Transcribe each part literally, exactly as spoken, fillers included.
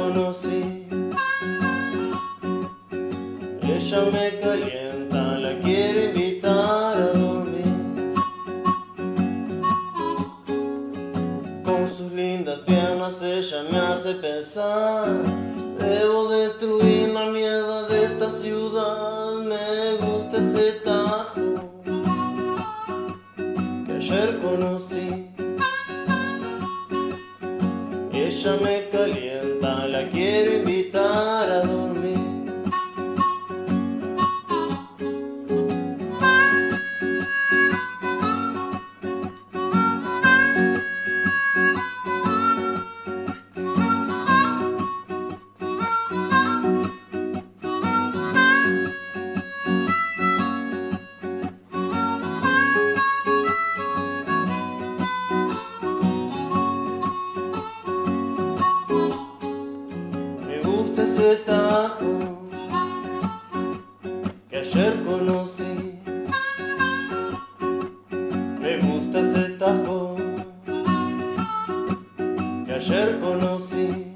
conocí. Ella me calienta, la quiero invitar a dormir. Con sus lindas piernas ella me hace pensar. Debo destruir la mierda de esta ciudad. Me gusta ese tajo que ayer conocí. Ella me calienta, la quiero invitar a dormir. Ese tajo que ayer conocí. Me gusta ese tajo que ayer conocí.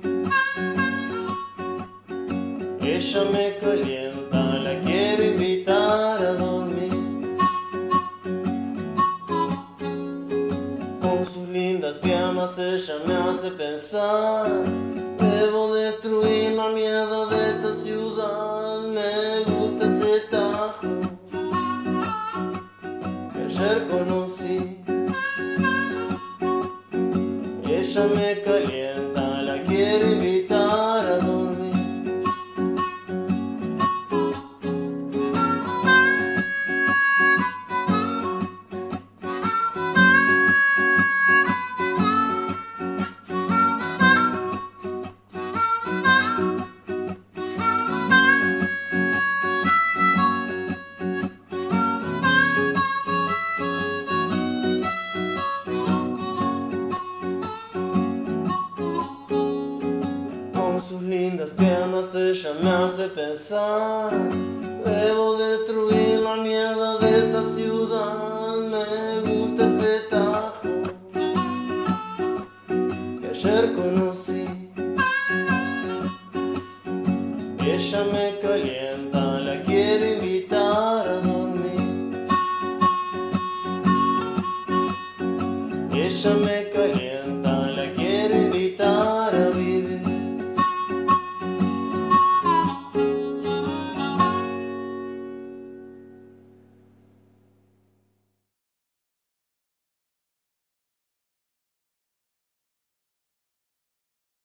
Ella me calienta, la quiero invitar a dormir. Con sus lindas piernas ella me hace pensar. Debo destruir la mierda de esta ciudad. Me gusta ese tajo que ayer conocí. Ella me calienta, la quiero invitar a dormir. Sus lindas piernas ella me hace pensar. Debo destruir la mierda de esta ciudad. Me gusta ese tajo que ayer conocí. Ella me calienta, la quiero invitar a dormir. Ella me